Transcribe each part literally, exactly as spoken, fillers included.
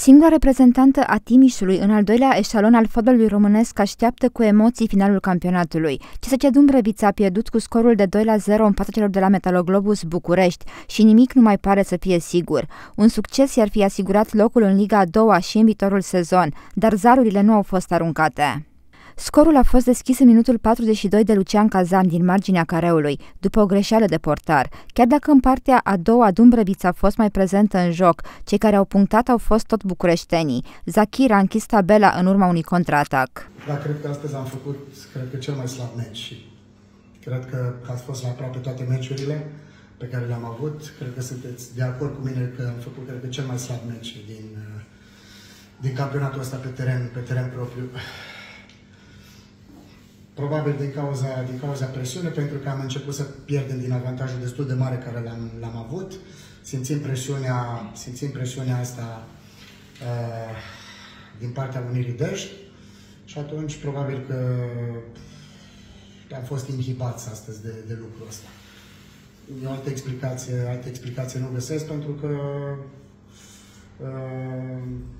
Singura reprezentantă a Timișului în al doilea eșalon al fotbalului românesc așteaptă cu emoții finalul campionatului. C S C Dumbrăvița a pierdut cu scorul de doi la zero în fața celor de la Metaloglobus București și nimic nu mai pare să fie sigur. Un succes i-ar fi asigurat locul în Liga a doua și în viitorul sezon, dar zarurile nu au fost aruncate. Scorul a fost deschis în minutul patruzeci și doi de Lucian Cazan din marginea careului, după o greșeală de portar. Chiar dacă în partea a doua Dumbrăvița a fost mai prezentă în joc, cei care au punctat au fost tot bucureștenii. Zachir a închis tabela în urma unui contraatac. Da, cred că astăzi am făcut, cred că, cel mai slab meci și cred că ați fost la aproape toate meciurile pe care le-am avut. Cred că sunteți de acord cu mine că am făcut, cred că, cel mai slab meci din, din campionatul ăsta pe teren, pe teren propriu. Probabil din cauza, din cauza presiunii, pentru că am început să pierdem din avantajul destul de mare care l-am avut. Simțim presiunea, simțim presiunea asta uh, din partea Unirii Dej și atunci probabil că am fost inhibați astăzi de, de lucrul ăsta. Eu altă explicație, altă explicație nu găsesc, pentru că uh,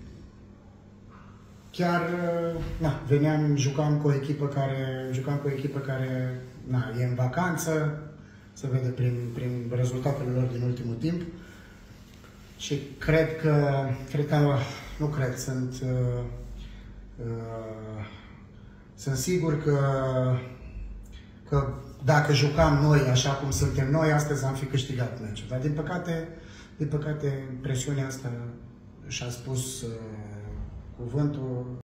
chiar, na, veneam, jucam cu o echipă care, jucam cu o echipă care, na, e în vacanță, se vede prin, prin rezultatele lor din ultimul timp. Și cred că, cred că, nu cred, sunt, uh, uh, sunt sigur că, că dacă jucam noi așa cum suntem noi, astăzi am fi câștigat meciul. Dar din păcate, din păcate, presiunea asta și-a spus uh, cuvântul.